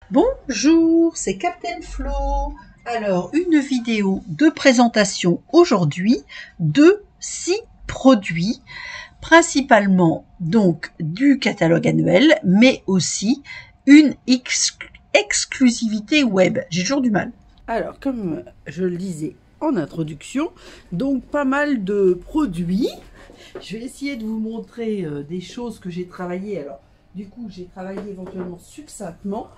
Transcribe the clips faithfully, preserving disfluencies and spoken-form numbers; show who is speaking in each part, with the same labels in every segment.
Speaker 1: Bonjour, c'est Captain Flo. Alors, une vidéo de présentation aujourd'hui de six produits, principalement donc du catalogue annuel, mais aussi une ex exclusivité web. J'ai toujours du mal.
Speaker 2: Alors, comme je le disais en introduction, donc pas mal de produits. Je vais essayer de vous montrer euh, des choses que j'ai travaillées. Alors, du coup, j'ai travaillé éventuellement succinctement,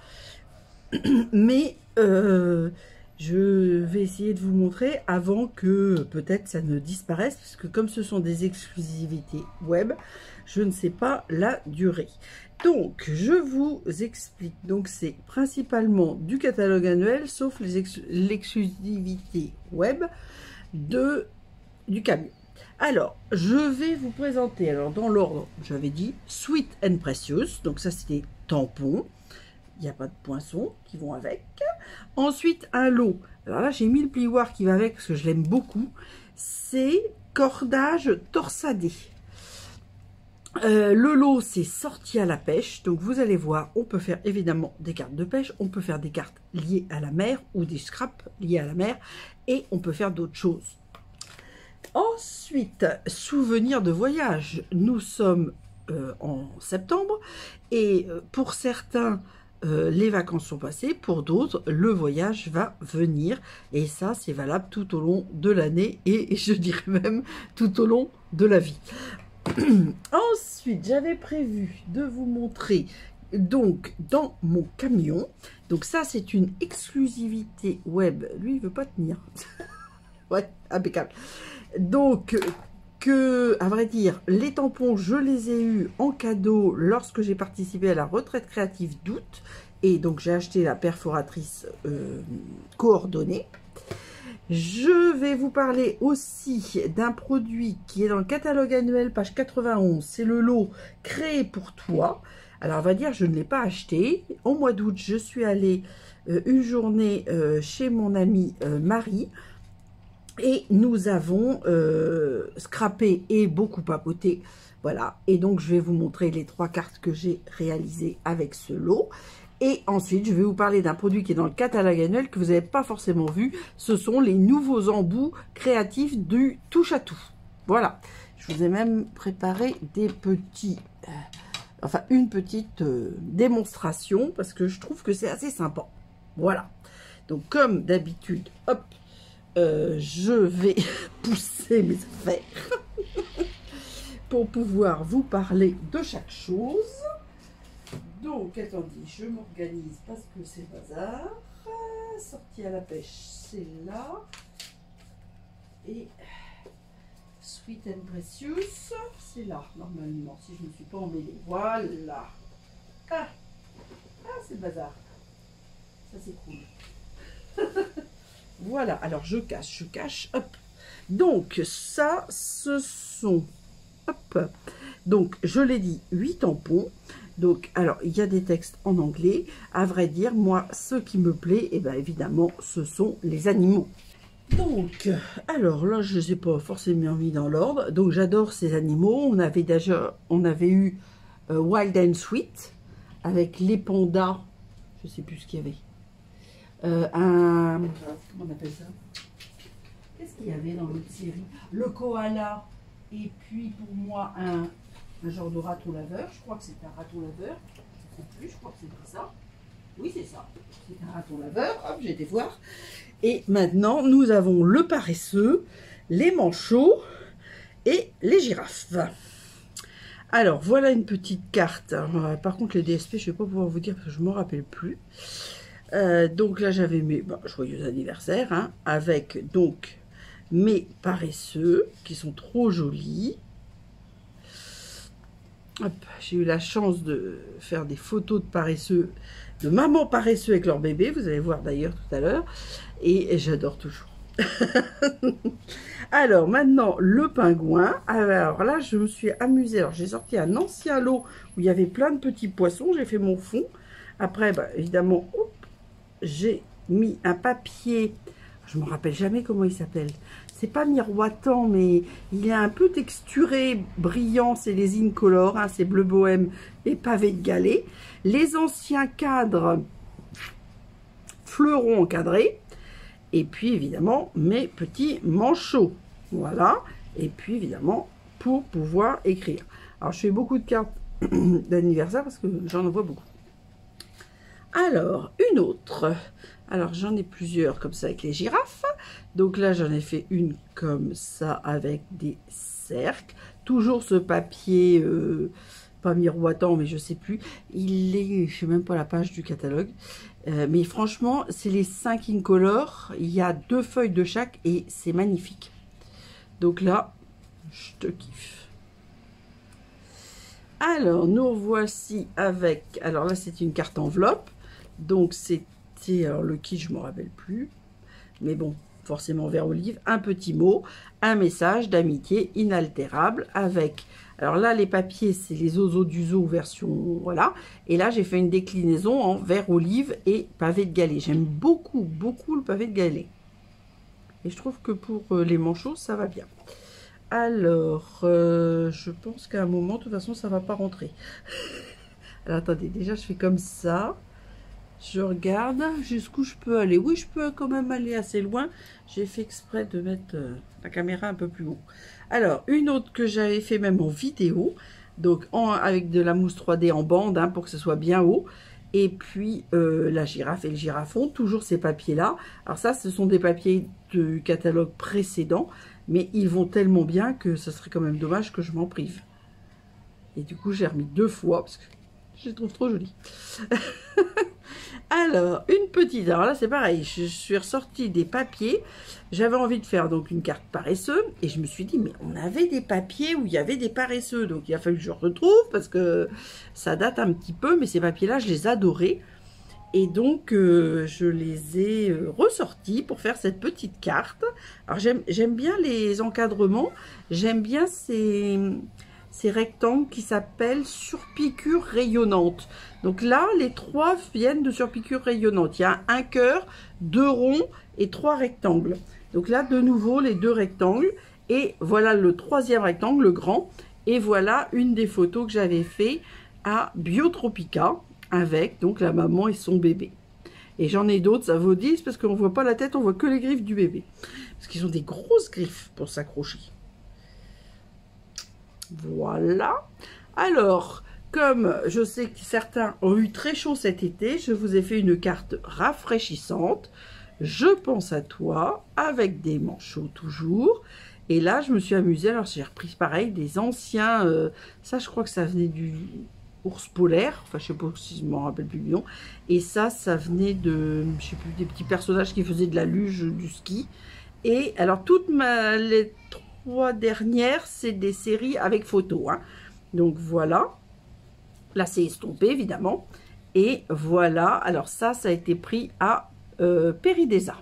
Speaker 2: mais euh, je vais essayer de vous montrer avant que peut-être ça ne disparaisse, parce que comme ce sont des exclusivités web, je ne sais pas la durée. Donc, je vous explique. Donc, c'est principalement du catalogue annuel, sauf l'exclusivité web de, du camion. Alors, je vais vous présenter, alors dans l'ordre, j'avais dit Sweet and Precious. Donc, ça, c'était tampons. Il n'y a pas de poinçons qui vont avec. Ensuite, un lot. Alors là, j'ai mis le plioir qui va avec parce que je l'aime beaucoup. C'est cordage torsadé. Euh, le lot, c'est sorti à la pêche. Donc, vous allez voir, on peut faire évidemment des cartes de pêche. On peut faire des cartes liées à la mer ou des scraps liés à la mer. Et on peut faire d'autres choses. Ensuite, souvenirs de voyage. Nous sommes euh, en septembre. Et pour certains, euh, les vacances sont passées. Pour d'autres, le voyage va venir. Et ça, c'est valable tout au long de l'année. Et je dirais même tout au long de la vie. Ensuite, j'avais prévu de vous montrer donc dans mon camion. Donc ça, c'est une exclusivité web. Lui, il veut pas tenir. Ouais, impeccable. Donc, que, à vrai dire, les tampons, je les ai eus en cadeau lorsque j'ai participé à la retraite créative d'août. Et donc, j'ai acheté la perforatrice euh, coordonnée. Je vais vous parler aussi d'un produit qui est dans le catalogue annuel, page quatre-vingt-onze. C'est le lot Créé pour toi. Alors, on va dire, je ne l'ai pas acheté. Au mois d'août, je suis allée euh, une journée euh, chez mon amie euh, Marie. Et nous avons euh, scrappé et beaucoup papoté. Voilà. Et donc, je vais vous montrer les trois cartes que j'ai réalisées avec ce lot. Et ensuite, je vais vous parler d'un produit qui est dans le catalogue annuel que vous n'avez pas forcément vu. Ce sont les nouveaux embouts créatifs du touche à tout. Voilà. Je vous ai même préparé des petits... Euh, enfin, une petite euh, démonstration parce que je trouve que c'est assez sympa. Voilà. Donc, comme d'habitude, hop, euh, je vais pousser mes affaires pour pouvoir vous parler de chaque chose. Donc, attendez, je m'organise parce que c'est bazar. Sortie à la pêche, c'est là. Et Sweet and Precious, c'est là, normalement, si je ne me suis pas emmêlée. Voilà. Ah, ah c'est le bazar. Ça, c'est cool. Voilà, alors je cache, je cache, hop. Donc, ça, ce sont, hop. Donc, je l'ai dit, huit tampons. Donc, alors, il y a des textes en anglais. À vrai dire, moi, ce qui me plaît, eh bien, évidemment, ce sont les animaux. Donc, alors là, je ne les ai pas forcément mis dans l'ordre. Donc, j'adore ces animaux. On avait déjà, on avait eu euh, Wild and Sweet avec les pandas. Je ne sais plus ce qu'il y avait. Euh, un... Comment on appelle ça? Qu'est-ce qu'il y avait dans l'autre série? Le koala. Et puis, pour moi, un... un genre de raton laveur, je crois que c'est un raton laveur, je ne sais plus, je crois que c'est ça. Oui, c'est ça, c'est un raton laveur, hop, j'ai été voir. Et maintenant, nous avons le paresseux, les manchots et les girafes. Alors, voilà une petite carte. Alors, par contre, les D S P, je ne vais pas pouvoir vous dire parce que je ne m'en rappelle plus. Euh, donc là, j'avais mes bah, joyeux anniversaire, hein, avec donc mes paresseux qui sont trop jolis. J'ai eu la chance de faire des photos de paresseux, de mamans paresseux avec leur bébé, vous allez voir d'ailleurs tout à l'heure, et, et j'adore toujours. Alors maintenant, le pingouin. Alors là, je me suis amusée. Alors j'ai sorti un ancien lot où il y avait plein de petits poissons, j'ai fait mon fond. Après, bah, évidemment, j'ai mis un papier, je ne me rappelle jamais comment il s'appelle. C'est pas miroitant, mais il est un peu texturé, brillant. C'est les Incolor, hein, c'est bleu bohème et pavé de galets. Les anciens cadres fleurons encadrés. Et puis évidemment mes petits manchots. Voilà. Et puis évidemment pour pouvoir écrire. Alors je fais beaucoup de cartes d'anniversaire parce que j'en envoie beaucoup. Alors une autre. Alors j'en ai plusieurs comme ça avec les girafes. Donc là j'en ai fait une comme ça avec des cercles. Toujours ce papier, euh, pas miroitant mais je sais plus. Il est, je sais même pas la page du catalogue. Euh, mais franchement c'est les cinq Incolor. Il y a deux feuilles de chaque et c'est magnifique. Donc là je te kiffe. Alors nous voici avec, alors là c'est une carte enveloppe. Donc c'était, alors le kit je me rappelle plus. Mais bon, forcément vert olive, un petit mot, un message d'amitié inaltérable avec, alors là les papiers c'est les oiseaux du zoo version, voilà, et là j'ai fait une déclinaison en vert olive et pavé de Galets. J'aime beaucoup beaucoup le pavé de Galets et je trouve que pour les manchots ça va bien. Alors euh, je pense qu'à un moment de toute façon ça va pas rentrer. Alors attendez, déjà je fais comme ça. Je regarde jusqu'où je peux aller. Oui, je peux quand même aller assez loin. J'ai fait exprès de mettre euh, la caméra un peu plus haut. Alors, une autre que j'avais fait même en vidéo. Donc, en, avec de la mousse trois D en bande, hein, pour que ce soit bien haut. Et puis, euh, la girafe et le girafon. Toujours ces papiers-là. Alors ça, ce sont des papiers du catalogue précédent. Mais ils vont tellement bien que ce serait quand même dommage que je m'en prive. Et du coup, j'ai remis deux fois parce que je les trouve trop jolis. Alors, une petite, alors là c'est pareil, je suis ressortie des papiers, j'avais envie de faire donc une carte paresseux, et je me suis dit, mais on avait des papiers où il y avait des paresseux, donc il a fallu que je retrouve, parce que ça date un petit peu, mais ces papiers-là, je les adorais, et donc euh, je les ai euh, ressortis pour faire cette petite carte. Alors j'aime bien les encadrements, j'aime bien ces... ces rectangles qui s'appellent surpiqûres rayonnantes. Donc là, les trois viennent de surpiqûres rayonnantes. Il y a un cœur, deux ronds et trois rectangles. Donc là, de nouveau, les deux rectangles. Et voilà le troisième rectangle, le grand. Et voilà une des photos que j'avais fait à Biotropica avec donc la maman et son bébé. Et j'en ai d'autres, ça vaut dix parce qu'on ne voit pas la tête, on voit que les griffes du bébé. Parce qu'ils ont des grosses griffes pour s'accrocher. Voilà. Alors, comme je sais que certains ont eu très chaud cet été, je vous ai fait une carte rafraîchissante. Je pense à toi, avec des manchots toujours. Et là, je me suis amusée. Alors, j'ai repris pareil des anciens. Euh, ça, je crois que ça venait du ours polaire. Enfin, je sais pas si je m'en rappelle plus du nom. Et ça, ça venait de, je sais plus, des petits personnages qui faisaient de la luge, du ski. Et alors, toutes ma, les trois dernières, c'est des séries avec photos. Hein. Donc, voilà. Là, c'est estompé, évidemment. Et voilà. Alors, ça, ça a été pris à euh, Péridesa.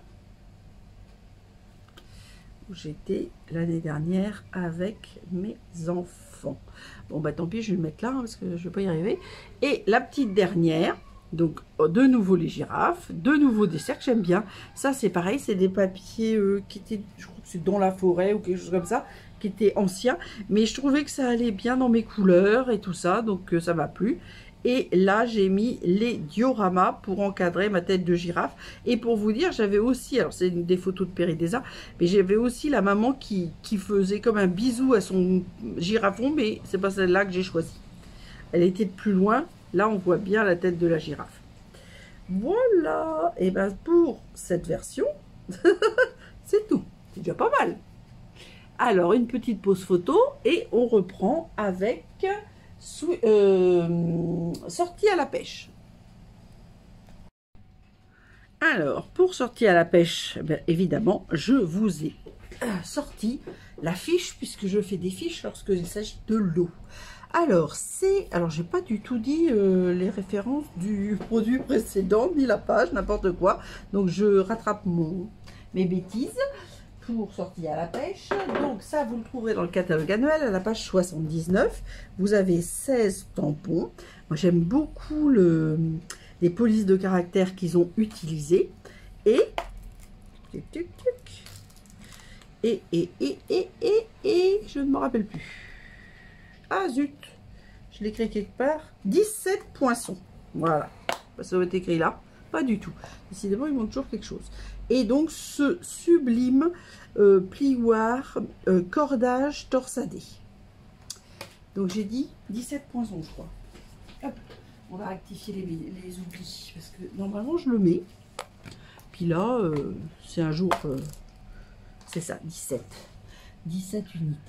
Speaker 2: J'étais l'année dernière avec mes enfants. Bon, bah tant pis, je vais le mettre là, hein, parce que je ne vais pas y arriver. Et la petite dernière, donc de nouveau les girafes, de nouveau des cercles, j'aime bien. Ça, c'est pareil, c'est des papiers euh, qui étaient, je crois que c'est dans la forêt ou quelque chose comme ça, qui étaient anciens. Mais je trouvais que ça allait bien dans mes couleurs et tout ça, donc euh, ça m'a plu. Et là, j'ai mis les dioramas pour encadrer ma tête de girafe. Et pour vous dire, j'avais aussi, alors c'est des photos de Péridesa, mais j'avais aussi la maman qui, qui faisait comme un bisou à son girafon, mais c'est pas celle-là que j'ai choisi. Elle était de plus loin. Là, on voit bien la tête de la girafe. Voilà. Et bien, pour cette version, c'est tout. C'est déjà pas mal. Alors, une petite pause photo et on reprend avec... Sous, euh, sortie à la pêche. Alors, pour sortir à la pêche, ben, évidemment, je vous ai euh, sorti la fiche, puisque je fais des fiches lorsqu'il s'agit de l'eau. Alors, c'est... Alors, j'ai pas du tout dit euh, les références du produit précédent, ni la page, n'importe quoi. Donc, je rattrape mon, mes bêtises. Pour sortir à la pêche. Donc ça, vous le trouverez dans le catalogue annuel à la page soixante-dix-neuf. Vous avez seize tampons. Moi, j'aime beaucoup le, les polices de caractère qu'ils ont utilisées. Et... Et, et, et, et, et, et... Je ne me rappelle plus. Ah, zut. Je l'ai écrit quelque part. dix-sept poinçons. Voilà. Ça va être écrit là. pas du tout. Décidément, ils montrent toujours quelque chose. Et donc, ce sublime euh, plioir euh, cordage torsadé. Donc, j'ai dit dix-sept poinçons, je crois. Hop, on va rectifier les, les oublis, parce que normalement, je le mets. Puis là, euh, c'est un jour... Euh, c'est ça, dix-sept. dix-sept unités.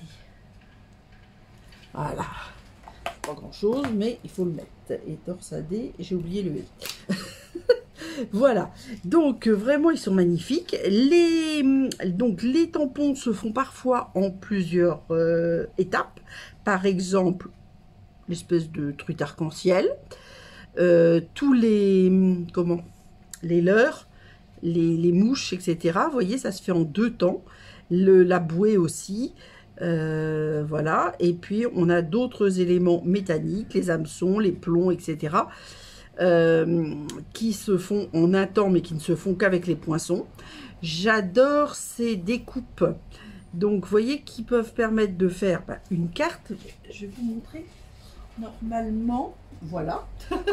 Speaker 2: Voilà. Pas grand chose, mais il faut le mettre. Et torsadé, j'ai oublié le E. Voilà. Donc, vraiment, ils sont magnifiques. Les, donc, les tampons se font parfois en plusieurs euh, étapes. Par exemple, l'espèce de truite arc-en-ciel. Euh, tous les... Comment les leurres, les, les mouches, et cetera. Vous voyez, ça se fait en deux temps. Le, la bouée aussi. Euh, voilà, et puis on a d'autres éléments métalliques, les hameçons, les plombs, et cetera, euh, qui se font en un temps, mais qui ne se font qu'avec les poinçons. J'adore ces découpes, donc vous voyez, qui peuvent permettre de faire bah, une carte. Je vais vous montrer, normalement, voilà,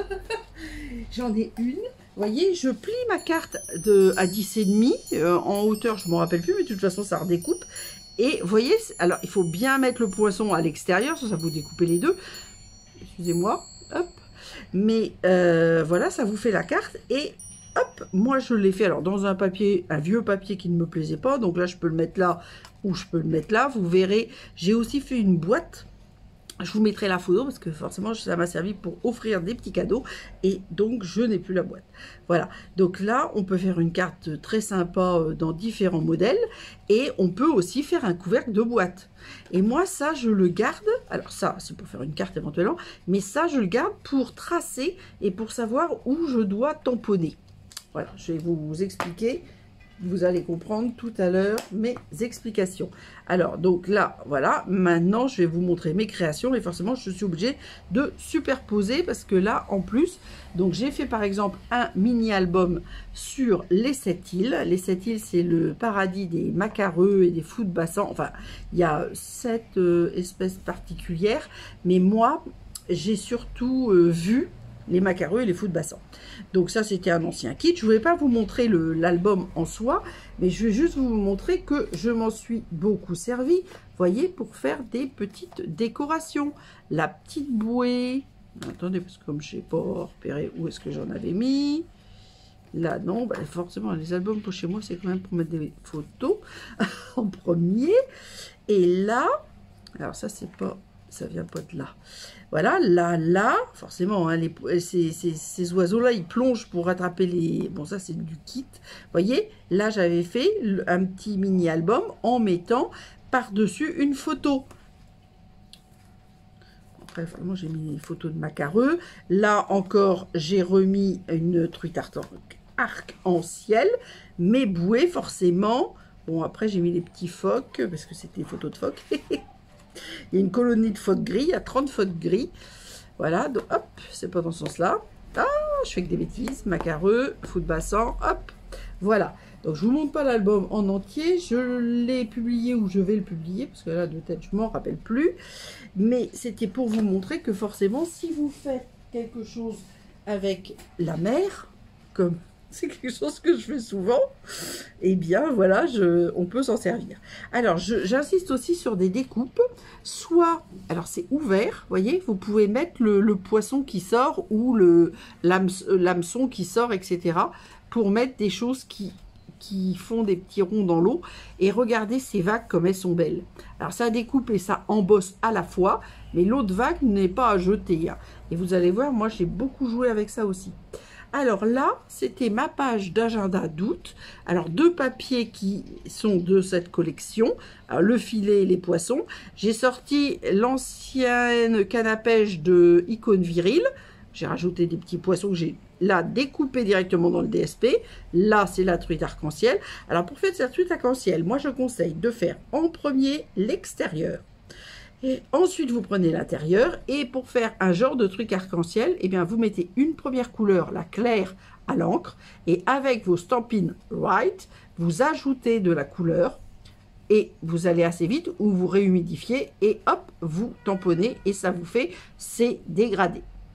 Speaker 2: j'en ai une. Vous voyez, je plie ma carte de, à dix et demi, euh, en hauteur, je ne me rappelle plus, mais de toute façon, ça redécoupe. Et vous voyez, alors il faut bien mettre le poinçon à l'extérieur, ça, ça vous découpez les deux. Excusez-moi, hop. Mais euh, voilà, ça vous fait la carte. Et hop, moi je l'ai fait alors dans un papier, un vieux papier qui ne me plaisait pas. Donc là, je peux le mettre là ou je peux le mettre là. Vous verrez, j'ai aussi fait une boîte. Je vous mettrai la photo parce que forcément ça m'a servi pour offrir des petits cadeaux et donc je n'ai plus la boîte. Voilà, donc là on peut faire une carte très sympa dans différents modèles et on peut aussi faire un couvercle de boîte. Et moi ça je le garde, alors ça c'est pour faire une carte éventuellement, mais ça je le garde pour tracer et pour savoir où je dois tamponner. Voilà, je vais vous expliquer. Vous allez comprendre tout à l'heure mes explications. Alors, donc là, voilà. Maintenant, je vais vous montrer mes créations. Et forcément, je suis obligée de superposer parce que là, en plus, donc j'ai fait par exemple un mini-album sur les sept îles. Les sept îles, c'est le paradis des macareux et des fous de bassin. Enfin, il y a sept euh, espèces particulières. Mais moi, j'ai surtout euh, vu les macareux et les fous de bassin. Donc ça, c'était un ancien kit. Je ne voulais pas vous montrer l'album en soi, mais je vais juste vous montrer que je m'en suis beaucoup servi, voyez, pour faire des petites décorations. La petite bouée. Attendez, parce que comme je n'ai pas repéré où est-ce que j'en avais mis. Là, non, bah forcément, les albums pour chez moi, c'est quand même pour mettre des photos en premier. Et là, alors ça, c'est pas... ça vient pas de là. Voilà, là, là, forcément, hein, les, ces, ces, ces oiseaux-là, ils plongent pour rattraper les... Bon, ça, c'est du kit. Vous voyez, là, j'avais fait un petit mini-album en mettant par-dessus une photo. Après, vraiment, j'ai mis des photos de macareux. Là, encore, j'ai remis une truite arc-en-ciel. Mes bouées, forcément. Bon, après, j'ai mis les petits phoques, parce que c'était des photos de phoques. Il y a une colonie de phoques gris, il y a trente phoques gris. Voilà, donc hop, c'est pas dans ce sens-là. Ah, je fais que des bêtises. Macareux, fou de bassin, hop. Voilà. Donc je vous montre pas l'album en entier. Je l'ai publié ou je vais le publier, parce que là, de tête, je m'en rappelle plus. Mais c'était pour vous montrer que forcément, si vous faites quelque chose avec la mer, comme... c'est quelque chose que je fais souvent, et eh bien voilà, je, on peut s'en servir. Alors, j'insiste aussi sur des découpes, soit, alors c'est ouvert, vous voyez, vous pouvez mettre le, le poisson qui sort ou l'hameçon qui sort, et cetera, pour mettre des choses qui, qui font des petits ronds dans l'eau, et regardez ces vagues comme elles sont belles. Alors, ça découpe et ça embosse à la fois, mais l'autre vague n'est pas à jeter, hein. Et vous allez voir, moi j'ai beaucoup joué avec ça aussi. Alors là, c'était ma page d'agenda d'août. Alors, deux papiers qui sont de cette collection. Alors, le filet et les poissons. J'ai sorti l'ancienne canne à pêche de Icône Viril. J'ai rajouté des petits poissons que j'ai là découpés directement dans le D S P. Là, c'est la truite arc-en-ciel. Alors, pour faire cette truite arc-en-ciel, moi, je conseille de faire en premier l'extérieur. Et ensuite, vous prenez l'intérieur et pour faire un genre de truc arc-en-ciel, eh bien, vous mettez une première couleur, la claire, à l'encre et avec vos Stampin' Right, vous ajoutez de la couleur et vous allez assez vite ou vous réhumidifiez et hop, vous tamponnez et ça vous fait ces dégradés.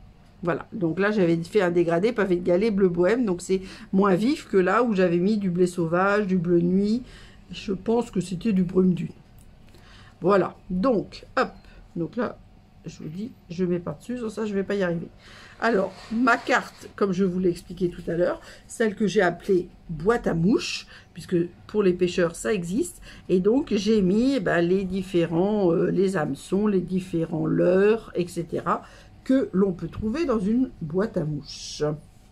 Speaker 2: Voilà, donc là j'avais fait un dégradé pavé de galets bleu bohème, donc c'est moins vif que là où j'avais mis du blé sauvage, du bleu nuit. Je pense que c'était du brume dune. Voilà, donc hop, donc là je vous dis, je mets pas dessus, sans ça je vais pas y arriver. Alors ma carte, comme je vous l'ai expliqué tout à l'heure, celle que j'ai appelée boîte à mouches, puisque pour les pêcheurs ça existe, et donc j'ai mis eh ben, les différents, euh, les hameçons, les différents leurres, et cetera que l'on peut trouver dans une boîte à mouches.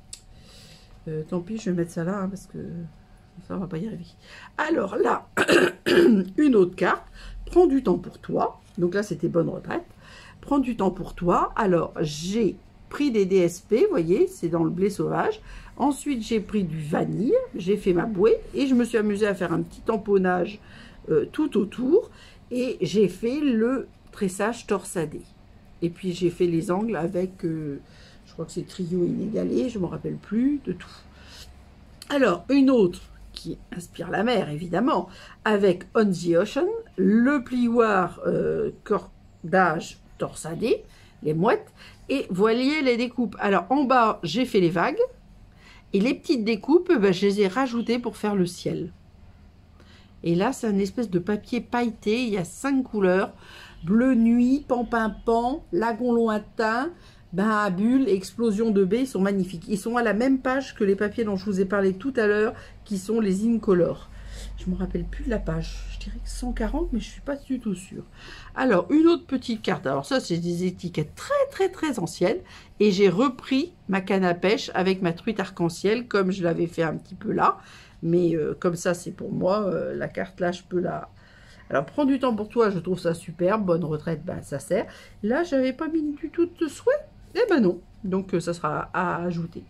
Speaker 2: Euh, tant pis, je vais mettre ça là, hein, parce que ça, on va pas y arriver. Alors là, une autre carte, prends du temps pour toi. Donc là, c'était bonne retraite. Prends du temps pour toi. Alors, j'ai pris des D S P, vous voyez, c'est dans le blé sauvage. Ensuite, j'ai pris du vanille, j'ai fait ma bouée, et je me suis amusée à faire un petit tamponnage euh, tout autour, et j'ai fait le tressage torsadé. Et puis j'ai fait les angles avec, euh, je crois que c'est trio inégalé, je ne me rappelle plus de tout. Alors, une autre qui inspire la mer, évidemment, avec On the Ocean, le plioir euh, cordage torsadé, les mouettes, et voilier les découpes. Alors, en bas, j'ai fait les vagues, et les petites découpes, ben, je les ai rajoutées pour faire le ciel. Et là, c'est une espèce de papier pailleté, il y a cinq couleurs, bleu nuit, pan-pan-pan, lagon lointain, bain à bulles, explosion de baies, ils sont magnifiques. Ils sont à la même page que les papiers dont je vous ai parlé tout à l'heure, qui sont les Incolor. Je ne me rappelle plus de la page, je dirais que cent quarante, mais je ne suis pas du tout sûre. Alors, une autre petite carte, alors ça, c'est des étiquettes très très très anciennes, et j'ai repris ma canne à pêche avec ma truite arc-en-ciel, comme je l'avais fait un petit peu là, mais euh, comme ça, c'est pour moi, euh, la carte là, je peux la... Alors, prends du temps pour toi, je trouve ça super. Bonne retraite, ben, ça sert. Là, j'avais pas mis du tout de souhait. Eh ben non. Donc, ça sera à ajouter.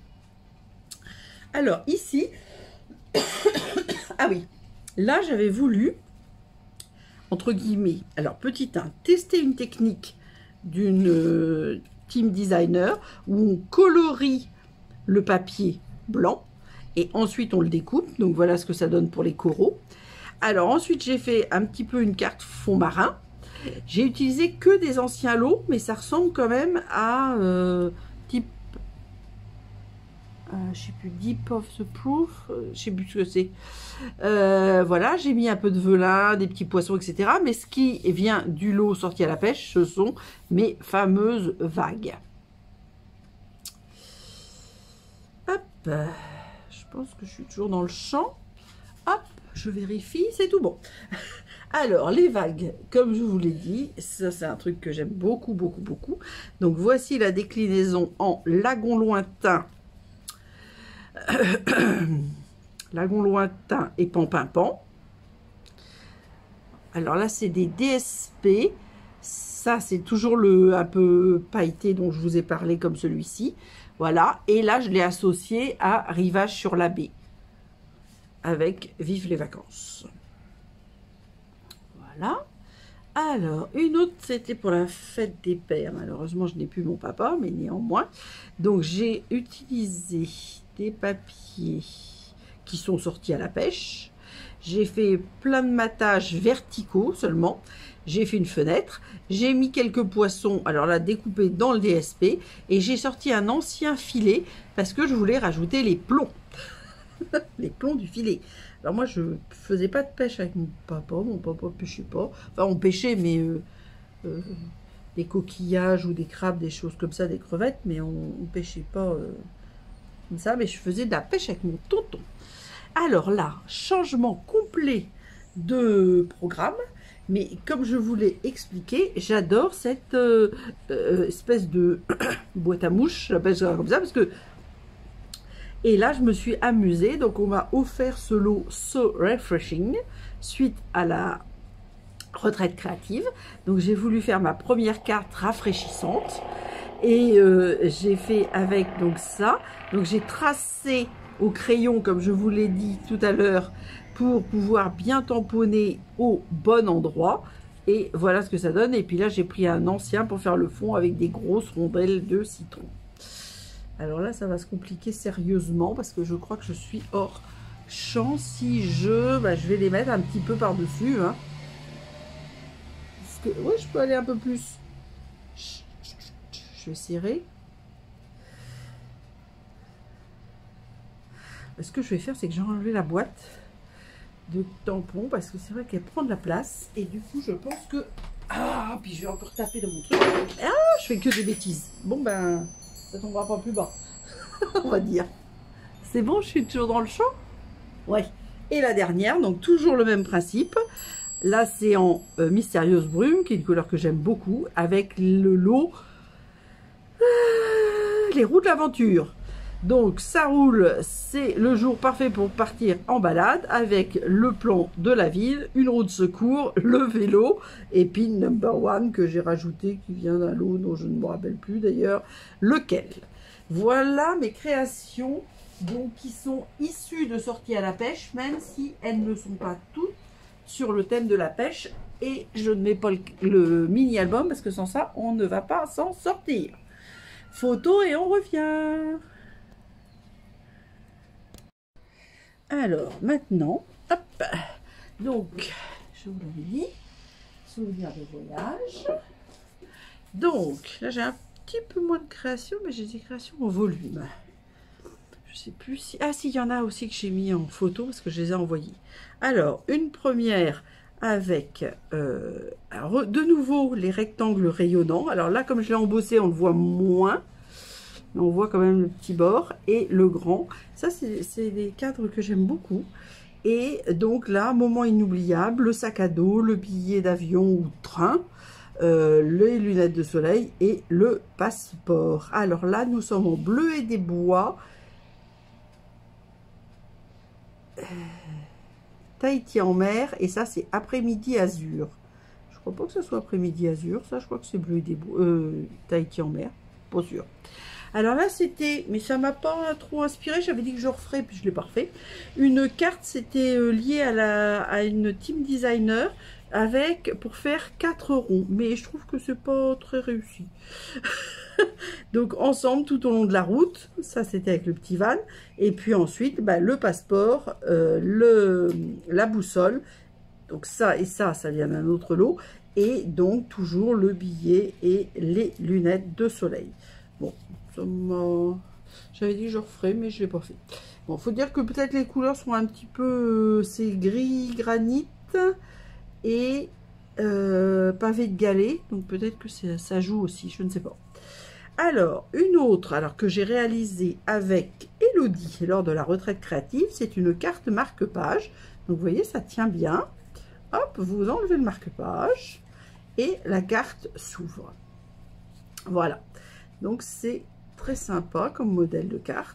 Speaker 2: Alors, ici... ah oui. Là, j'avais voulu, entre guillemets, alors, petit un, tester une technique d'une euh, team designer où on colorie le papier blanc et ensuite on le découpe. Donc, voilà ce que ça donne pour les coraux. Alors ensuite j'ai fait un petit peu une carte fond marin. J'ai utilisé que des anciens lots, mais ça ressemble quand même à euh, type, euh, je sais plus, Deep of the Proof, euh, je sais plus ce que c'est. Euh, voilà, j'ai mis un peu de velin, des petits poissons, et cetera. Mais ce qui vient du lot sorti à la pêche, ce sont mes fameuses vagues. Hop, je pense que je suis toujours dans le champ. Hop. Je vérifie, c'est tout bon. Alors, les vagues, comme je vous l'ai dit, ça c'est un truc que j'aime beaucoup, beaucoup, beaucoup. Donc, voici la déclinaison en lagon lointain. Lagon lointain et pan-pan-pan. Alors là, c'est des D S P. Ça, c'est toujours le un peu pailleté dont je vous ai parlé, comme celui-ci. Voilà. Et là, je l'ai associé à Rivage sur la baie, avec Vive les vacances. Voilà. Alors, une autre, c'était pour la fête des pères. Malheureusement, je n'ai plus mon papa, mais néanmoins. Donc, j'ai utilisé des papiers qui sont sortis à la pêche. J'ai fait plein de matages verticaux seulement. J'ai fait une fenêtre. J'ai mis quelques poissons, alors là, découpés dans le D S P. Et j'ai sorti un ancien filet parce que je voulais rajouter les plombs. Les plombs du filet. Alors moi, je faisais pas de pêche avec mon papa. Mon papa pêchait pas. Enfin, on pêchait, mais euh, euh, des coquillages ou des crabes, des choses comme ça, des crevettes, mais on, on pêchait pas euh, comme ça. Mais je faisais de la pêche avec mon tonton. Alors là, changement complet de programme. Mais comme je vous l'ai expliqué, j'adore cette euh, euh, espèce de boîte à mouches. J'appelle ça comme ça parce que... Et là, je me suis amusée. Donc, on m'a offert ce lot So Refreshing suite à la retraite créative. Donc, j'ai voulu faire ma première carte rafraîchissante. Et euh, j'ai fait avec donc ça. Donc, j'ai tracé au crayon, comme je vous l'ai dit tout à l'heure, pour pouvoir bien tamponner au bon endroit. Et voilà ce que ça donne. Et puis là, j'ai pris un ancien pour faire le fond avec des grosses rondelles de citron. Alors là, ça va se compliquer sérieusement parce que je crois que je suis hors champ. Si je... Bah, je vais les mettre un petit peu par-dessus. Hein. Parce que... Oui, je peux aller un peu plus. Je vais serrer. ce que je vais faire, c'est que j'ai enlevé la boîte de tampons parce que c'est vrai qu'elle prend de la place. Et du coup, je pense que... Ah, puis je vais encore taper dans mon truc. Ah, je fais que des bêtises. Bon, ben, ça tombera pas plus bas, on va dire. C'est bon, je suis toujours dans le champ? Ouais. Et la dernière, donc toujours le même principe. Là, c'est en euh, Mystérieuse Brume, qui est une couleur que j'aime beaucoup, avec le lot euh, les roues de l'aventure. Donc, ça roule, c'est le jour parfait pour partir en balade, avec le plan de la ville, une roue de secours, le vélo, et pin number one que j'ai rajouté, qui vient d'un lot dont je ne me rappelle plus d'ailleurs lequel. Voilà mes créations, donc qui sont issues de sorties à la pêche, même si elles ne sont pas toutes sur le thème de la pêche, et je ne mets pas le, le mini-album parce que sans ça, on ne va pas s'en sortir. Photo et on revient. Alors, maintenant, hop, donc, je vous l'avais dit, souvenir de voyage. Donc, là, j'ai un petit peu moins de création, mais j'ai des créations en volume. Je sais plus si... Ah, si, il y en a aussi que j'ai mis en photo, parce que je les ai envoyés. Alors, une première avec, euh, alors, de nouveau, les rectangles rayonnants. Alors là, comme je l'ai embossé, on le voit moins. On voit quand même le petit bord et le grand. Ça, c'est des cadres que j'aime beaucoup. Et donc là, moment inoubliable, le sac à dos, le billet d'avion ou de train, euh, les lunettes de soleil et le passeport. Alors là, nous sommes en bleu et des bois. Euh, Tahiti en mer. Et ça, c'est après-midi azur. Je crois pas que ce soit après-midi azur. Ça, je crois que c'est bleu et des bois. Euh, Tahiti en mer. Pas sûr. Alors là, c'était, mais ça m'a pas trop inspiré, j'avais dit que je referais, puis je l'ai pas refait. Une carte, c'était lié à, la, à une team designer, avec, pour faire quatre ronds. Mais je trouve que c'est pas très réussi. Donc, ensemble, tout au long de la route, ça c'était avec le petit van. Et puis ensuite, bah, le passeport, euh, le, la boussole. Donc ça et ça, ça vient d'un autre lot. Et donc, toujours le billet et les lunettes de soleil. Bon, j'avais dit que je referais, mais je ne l'ai pas fait. Bon, faut dire que peut-être les couleurs sont un petit peu... C'est gris granit et euh, pavé de galets. Donc peut-être que ça joue aussi, je ne sais pas. Alors, une autre, alors que j'ai réalisée avec Elodie lors de la retraite créative, c'est une carte marque-page. Donc vous voyez, ça tient bien. Hop, vous enlevez le marque-page et la carte s'ouvre. Voilà. Donc c'est très sympa comme modèle de carte.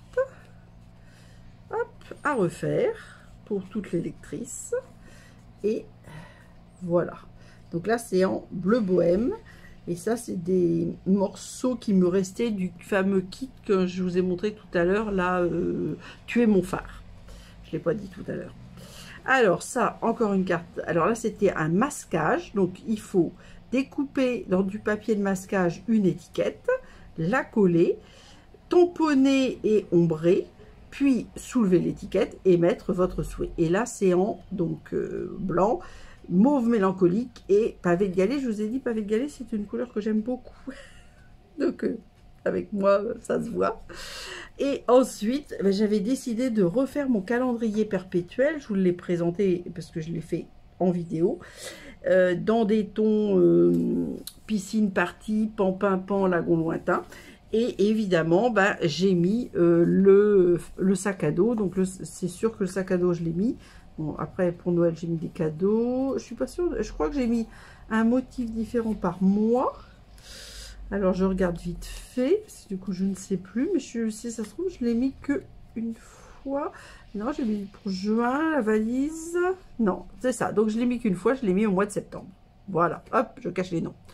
Speaker 2: Hop, à refaire pour toutes les lectrices. Et voilà. Donc là c'est en bleu bohème. Et ça c'est des morceaux qui me restaient du fameux kit que je vous ai montré tout à l'heure. Là, euh, tuer mon phare. Je ne l'ai pas dit tout à l'heure. Alors ça, encore une carte. Alors là c'était un masquage. Donc il faut découper dans du papier de masquage une étiquette, la coller, tamponner et ombrer, puis soulever l'étiquette et mettre votre souhait. Et là, c'est en donc euh, blanc, mauve mélancolique et pavé de galets. Je vous ai dit, pavé de galets, c'est une couleur que j'aime beaucoup. Donc, euh, avec moi, ça se voit. Et ensuite, ben, j'avais décidé de refaire mon calendrier perpétuel. Je vous l'ai présenté parce que je l'ai fait en vidéo. Euh, dans des tons euh, piscine partie, pan, pan, pan, lagon lointain. Et évidemment, bah, j'ai mis euh, le, le sac à dos. Donc, c'est sûr que le sac à dos, je l'ai mis. Bon, après, pour Noël, j'ai mis des cadeaux. Je suis pas sûre. Je crois que j'ai mis un motif différent par mois. Alors, je regarde vite fait. Parce que du coup, je ne sais plus. Mais je, si ça se trouve, je l'ai mis que une fois. Non, j'ai mis pour juin, la valise. Non, c'est ça. Donc, je l'ai mis qu'une fois. Je l'ai mis au mois de septembre. Voilà. Hop, je cache les noms.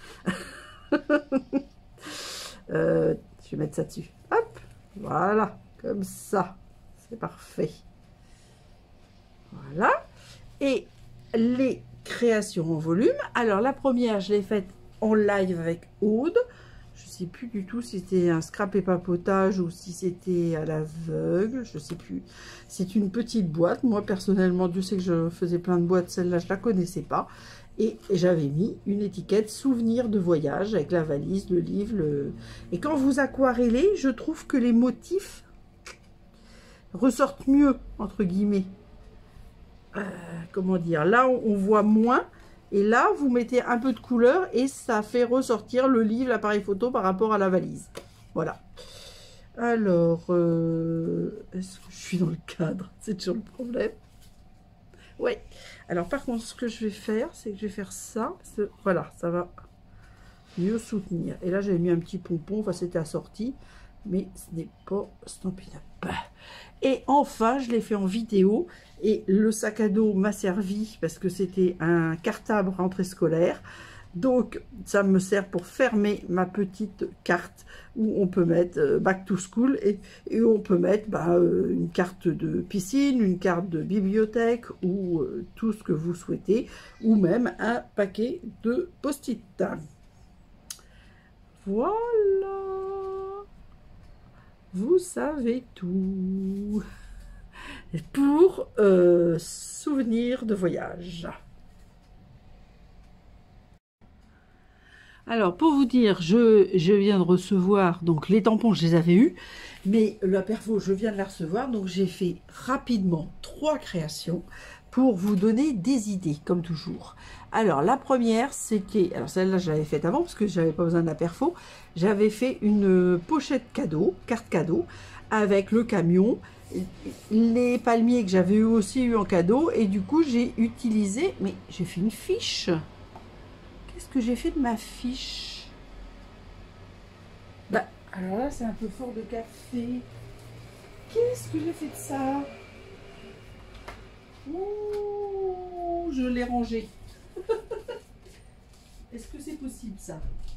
Speaker 2: euh, je vais mettre ça dessus. Hop, voilà. Comme ça. C'est parfait. Voilà. Et les créations en volume. Alors, la première, je l'ai faite en live avec Aude. Je ne sais plus du tout si c'était un scrap et papotage ou si c'était à l'aveugle. Je ne sais plus. C'est une petite boîte. Moi, personnellement, Dieu sait que je faisais plein de boîtes. Celle-là, je ne la connaissais pas. Et j'avais mis une étiquette souvenir de voyage avec la valise, le livre. Le... Et quand vous aquarellez, je trouve que les motifs ressortent mieux, entre guillemets. Euh, comment dire, là on, on voit moins, et là vous mettez un peu de couleur et ça fait ressortir le livre, l'appareil photo par rapport à la valise. Voilà. Alors, euh, est-ce que je suis dans le cadre? C'est toujours le problème. Oui. Alors par contre, ce que je vais faire, c'est que je vais faire ça. Voilà, ça va mieux soutenir. Et là, j'avais mis un petit pompon, enfin c'était assorti, mais ce n'est pas Stampin' Up. Et enfin, je l'ai fait en vidéo, et le sac à dos m'a servi parce que c'était un cartable rentrée scolaire. Donc, ça me sert pour fermer ma petite carte où on peut mettre euh, Back to School et, et où on peut mettre bah, euh, une carte de piscine, une carte de bibliothèque ou euh, tout ce que vous souhaitez, ou même un paquet de post-it. Voilà, vous savez tout pour euh, souvenirs de voyage. Alors, pour vous dire, je, je viens de recevoir, donc les tampons, je les avais eus, mais la perfo, je viens de la recevoir, donc j'ai fait rapidement trois créations pour vous donner des idées, comme toujours. Alors, la première, c'était, alors celle-là, je l'avais faite avant, parce que je n'avais pas besoin de la perfo, j'avais fait une pochette cadeau, carte cadeau, avec le camion, les palmiers que j'avais aussi eu en cadeau, et du coup, j'ai utilisé, mais j'ai fait une fiche. Qu'est-ce que j'ai fait de ma fiche? Bah, alors là, c'est un peu fort de café. Qu'est-ce que j'ai fait de ça? Oh, je l'ai rangé. Est-ce que c'est possible, ça?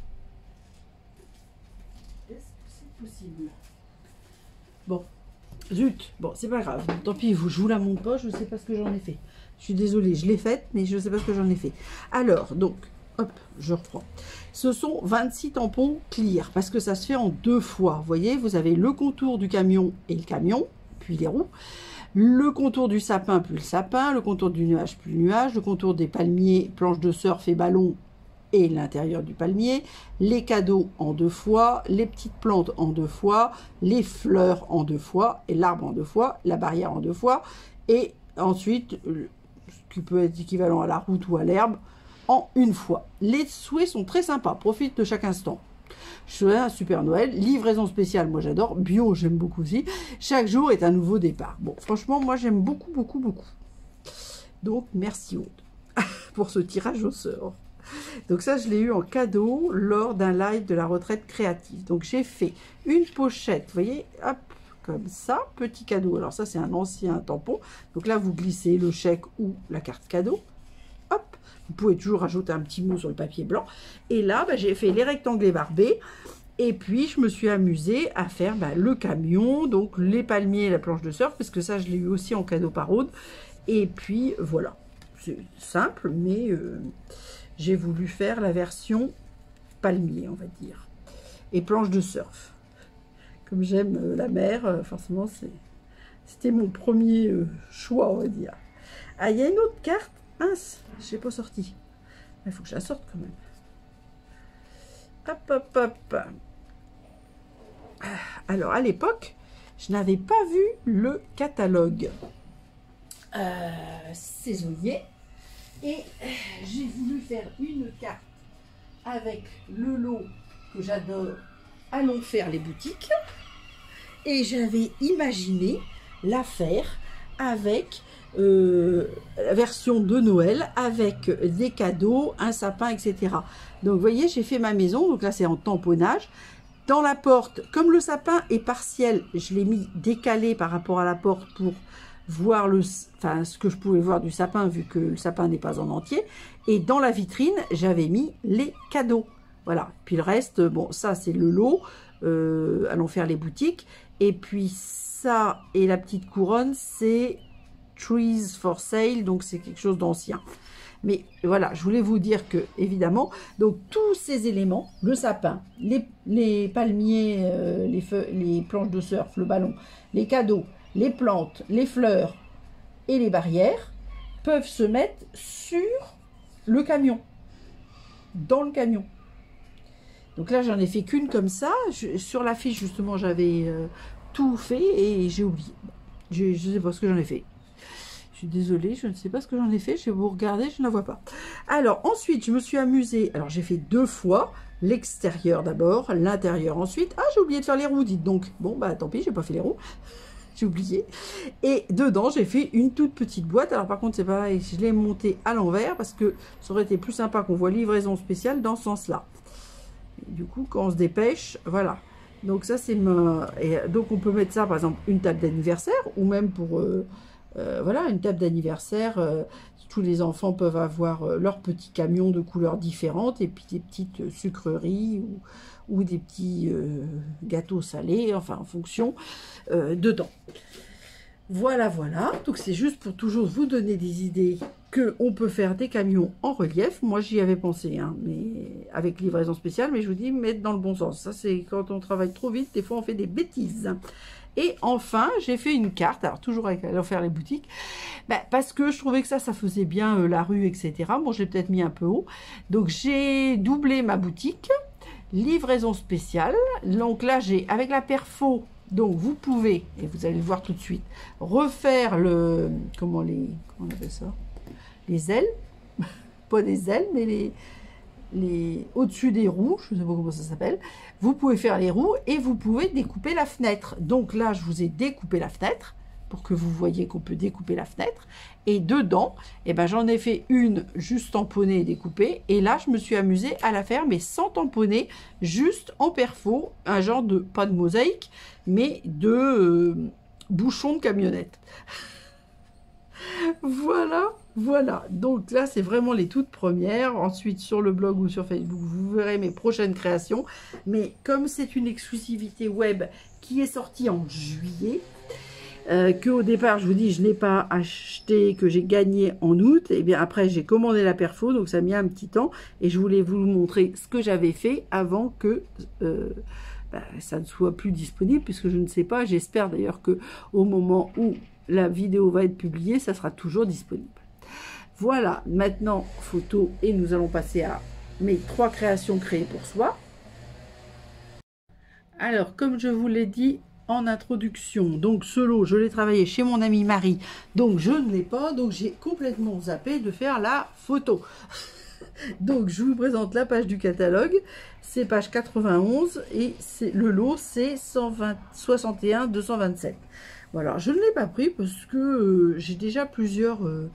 Speaker 2: Est-ce que c'est possible? Bon, zut. Bon, c'est pas grave. Tant pis, je vous la montre pas, je ne sais pas ce que j'en ai fait. Je suis désolée, je l'ai faite, mais je ne sais pas ce que j'en ai fait. Alors, donc... Hop, je reprends. Ce sont vingt-six tampons clear, parce que ça se fait en deux fois. Vous voyez, vous avez le contour du camion et le camion, puis les roues. Le contour du sapin, puis le sapin. Le contour du nuage, puis le nuage. Le contour des palmiers, planches de surf et ballons, et l'intérieur du palmier. Les cadeaux en deux fois. Les petites plantes en deux fois. Les fleurs en deux fois. Et l'arbre en deux fois. La barrière en deux fois. Et ensuite, ce qui peut être équivalent à la route ou à l'herbe, en une fois. Les souhaits sont très sympas, profite de chaque instant. Je fais un super Noël, livraison spéciale, moi j'adore, bio j'aime beaucoup aussi. Chaque jour est un nouveau départ. Bon, franchement, moi j'aime beaucoup, beaucoup, beaucoup. Donc, merci Aude pour ce tirage au sort. Donc ça, je l'ai eu en cadeau lors d'un live de la retraite créative. Donc j'ai fait une pochette, vous voyez, hop, comme ça, petit cadeau. Alors ça, c'est un ancien tampon. Donc là, vous glissez le chèque ou la carte cadeau. Hop. Vous pouvez toujours rajouter un petit mot sur le papier blanc. Et là, bah, j'ai fait les rectangles barbés. Et puis, je me suis amusée à faire bah, le camion, donc les palmiers et la planche de surf, parce que ça, je l'ai eu aussi en cadeau par Aude. Et puis, voilà. C'est simple, mais euh, j'ai voulu faire la version palmier, on va dire. Et planche de surf. Comme j'aime euh, la mer, euh, forcément, c'était mon premier euh, choix, on va dire. Ah, il y a une autre carte. Mince, je l'ai pas sorti. Il faut que je la sorte quand même. Hop, hop, hop. Alors, à l'époque, je n'avais pas vu le catalogue euh, saisonnier. Et j'ai voulu faire une carte avec le lot que j'adore. Allons faire les boutiques. Et j'avais imaginé la faire avec... Euh, la version de Noël avec des cadeaux, un sapin, et cetera. Donc, vous voyez, j'ai fait ma maison. Donc là, c'est en tamponnage. Dans la porte, comme le sapin est partiel, je l'ai mis décalé par rapport à la porte pour voir le, enfin, ce que je pouvais voir du sapin, vu que le sapin n'est pas en entier. Et dans la vitrine, j'avais mis les cadeaux. Voilà. Puis le reste, bon, ça, c'est le lot. Euh, allons faire les boutiques. Et puis ça et la petite couronne, c'est Trees for Sale, donc c'est quelque chose d'ancien. Mais voilà, je voulais vous dire que, évidemment, donc tous ces éléments, le sapin, les, les palmiers, euh, les, feux, les planches de surf, le ballon, les cadeaux, les plantes, les fleurs et les barrières, peuvent se mettre sur le camion, dans le camion. Donc là, j'en ai fait qu'une comme ça. Je, sur la fiche, justement, j'avais euh, tout fait et j'ai oublié. je ne sais pas ce que j'en ai fait. Je suis désolée, je ne sais pas ce que j'en ai fait. Je vais vous regarder, je ne la vois pas. Alors, ensuite, je me suis amusée. Alors, j'ai fait deux fois. L'extérieur d'abord, l'intérieur ensuite. Ah, j'ai oublié de faire les roues, dites donc. Bon, bah tant pis, j'ai pas fait les roues. J'ai oublié. Et dedans, j'ai fait une toute petite boîte. Alors, par contre, c'est pareil, je l'ai montée à l'envers parce que ça aurait été plus sympa qu'on voit livraison spéciale dans ce sens-là. Du coup, quand on se dépêche, voilà. Donc, ça, c'est ma... Et donc, on peut mettre ça, par exemple, une table d'anniversaire ou même pour... Euh... Euh, voilà, une table d'anniversaire, euh, tous les enfants peuvent avoir euh, leur petit camion de couleurs différentes et puis des petites euh, sucreries ou, ou des petits euh, gâteaux salés, enfin en fonction euh, dedans. Voilà, voilà, donc c'est juste pour toujours vous donner des idées qu'on peut faire des camions en relief. Moi j'y avais pensé, hein, mais avec livraison spéciale, mais je vous dis mettre dans le bon sens. Ça c'est quand on travaille trop vite, des fois on fait des bêtises. Et enfin, j'ai fait une carte, alors toujours avec aller faire les boutiques, bah, parce que je trouvais que ça, ça faisait bien euh, la rue, et cetera. Bon, je l'ai peut-être mis un peu haut. Donc, j'ai doublé ma boutique, livraison spéciale. Donc là, j'ai, avec la perfo, donc vous pouvez, et vous allez le voir tout de suite, refaire le, comment les, comment on appelle ça? Les ailes, pas des ailes, mais les... les au-dessus des roues, je ne sais pas comment ça s'appelle, vous pouvez faire les roues et vous pouvez découper la fenêtre. Donc là, je vous ai découpé la fenêtre pour que vous voyez qu'on peut découper la fenêtre. Et dedans, eh ben, j'en ai fait une juste tamponnée et découpée. Et là, je me suis amusée à la faire, mais sans tamponner, juste en perfo, un genre de, pas de mosaïque, mais de euh, bouchon de camionnette. Voilà, voilà. Donc là, c'est vraiment les toutes premières. Ensuite, sur le blog ou sur Facebook, vous verrez mes prochaines créations. Mais comme c'est une exclusivité web qui est sortie en juillet, euh, que au départ, je vous dis, je n'ai pas acheté, que j'ai gagné en août, et bien après, j'ai commandé la perfo, donc ça a mis un petit temps. Et je voulais vous montrer ce que j'avais fait avant que... Euh, bah, ça ne soit plus disponible, puisque je ne sais pas. J'espère d'ailleurs que au moment où la vidéo va être publiée, ça sera toujours disponible. Voilà, maintenant photo et nous allons passer à mes trois créations créées pour soi. Alors, comme je vous l'ai dit en introduction, donc ce lot, je l'ai travaillé chez mon amie Marie, donc je ne l'ai pas, donc j'ai complètement zappé de faire la photo. Donc, je vous présente la page du catalogue, c'est page quatre-vingt-onze et c'est le lot, c'est soixante et un deux cent vingt-sept. Voilà, je ne l'ai pas pris parce que euh, j'ai déjà plusieurs euh,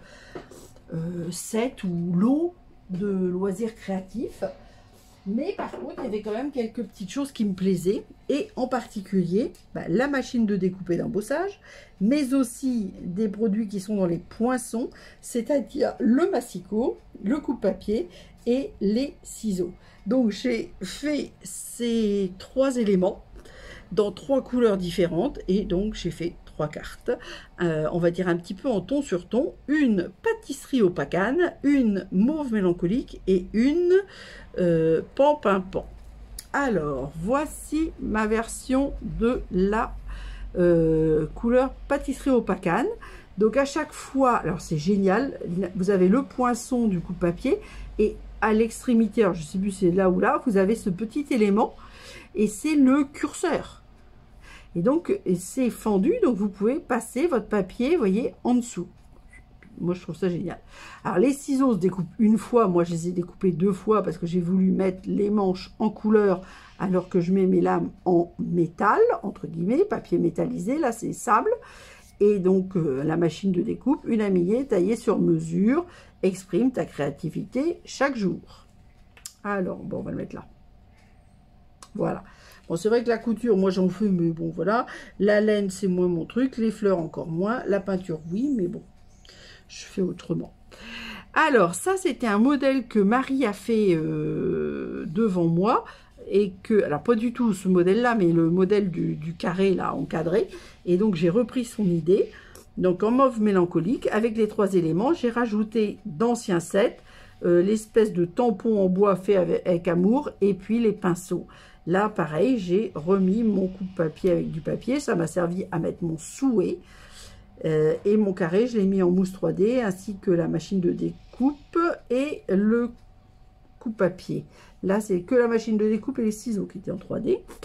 Speaker 2: euh, sets ou lots de loisirs créatifs. Mais par contre, il y avait quand même quelques petites choses qui me plaisaient. Et en particulier, bah, la machine de découper d'embossage, mais aussi des produits qui sont dans les poinçons, c'est-à-dire le massicot, le coupe-papier et les ciseaux. Donc, j'ai fait ces trois éléments dans trois couleurs différentes et donc j'ai fait trois cartes, euh, on va dire un petit peu en ton sur ton, une pâtisserie au pacane, une mauve mélancolique et une euh, pan pan pan. Alors voici ma version de la euh, couleur pâtisserie au pacane. Donc à chaque fois, alors c'est génial, vous avez le poinçon du coupe-papier et à l'extrémité, alors je sais plus c'est là ou là, vous avez ce petit élément et c'est le curseur. Et donc, c'est fendu, donc vous pouvez passer votre papier, vous voyez, en dessous. Moi, je trouve ça génial. Alors, les ciseaux se découpent une fois. Moi, je les ai découpés deux fois parce que j'ai voulu mettre les manches en couleur alors que je mets mes lames en métal, entre guillemets, papier métallisé. Là, c'est sable. Et donc, euh, la machine de découpe, une amie taillée sur mesure. Exprime ta créativité chaque jour. Alors, bon, on va le mettre là. Voilà. Bon, c'est vrai que la couture, moi j'en fais, mais bon, voilà. La laine, c'est moins mon truc. Les fleurs, encore moins. La peinture, oui, mais bon, je fais autrement. Alors, ça, c'était un modèle que Marie a fait euh, devant moi. Et que, alors pas du tout ce modèle-là, mais le modèle du, du carré, là, encadré. Et donc, j'ai repris son idée. Donc, en mauve mélancolique, avec les trois éléments, j'ai rajouté d'anciens sets, euh, l'espèce de tampon en bois fait avec, avec amour, et puis les pinceaux. Là, pareil, j'ai remis mon coupe-papier avec du papier. Ça m'a servi à mettre mon souhait. Euh, et mon carré, je l'ai mis en mousse trois D, ainsi que la machine de découpe et le coupe-papier. Là, c'est que la machine de découpe et les ciseaux qui étaient en trois D.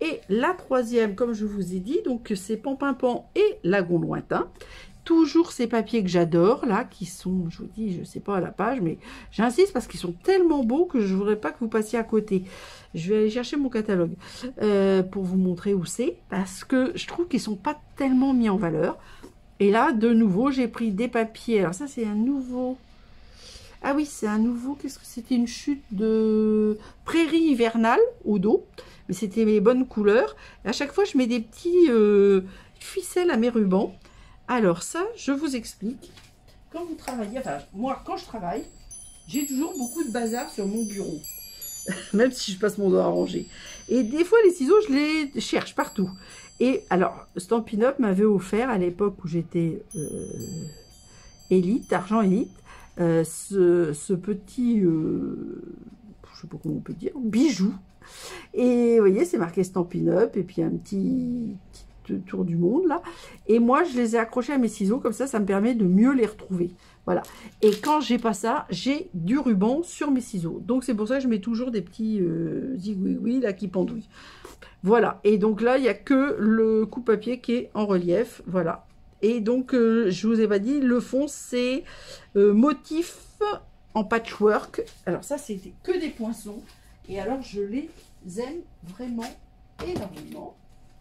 Speaker 2: Et la troisième, comme je vous ai dit, donc c'est Pan-Pin-Pan et Lagon Lointain. Toujours ces papiers que j'adore, là, qui sont, je vous dis, je sais pas à la page, mais j'insiste parce qu'ils sont tellement beaux que je voudrais pas que vous passiez à côté. Je vais aller chercher mon catalogue euh, pour vous montrer où c'est, parce que je trouve qu'ils sont pas tellement mis en valeur. Et là, de nouveau, j'ai pris des papiers. Alors ça, c'est un nouveau... Ah oui, c'est un nouveau... Qu'est-ce que c'était? Une chute de prairie hivernale au dos. Mais c'était mes bonnes couleurs. Et à chaque fois, je mets des petits euh, ficelles à mes rubans. Alors ça, je vous explique. Quand vous travaillez, enfin moi quand je travaille, j'ai toujours beaucoup de bazar sur mon bureau. Même si je passe mon temps à ranger. Et des fois les ciseaux, je les cherche partout. Et alors, Stampin' Up m'avait offert à l'époque où j'étais euh, élite, argent élite, euh, ce, ce petit, euh, je sais pas comment on peut dire, bijou. Et vous voyez, c'est marqué Stampin' Up et puis un petit... petit tour du monde là, et moi je les ai accrochés à mes ciseaux, comme ça ça me permet de mieux les retrouver, voilà. Et quand j'ai pas ça, j'ai du ruban sur mes ciseaux, donc c'est pour ça que je mets toujours des petits euh, zigouigouis là qui pendouillent, voilà. Et donc là il y a que le coupe-papier qui est en relief, voilà. Et donc euh, je vous ai pas dit, le fond c'est euh, motif en patchwork. Alors ça c'était que des poinçons, et alors je les aime vraiment énormément.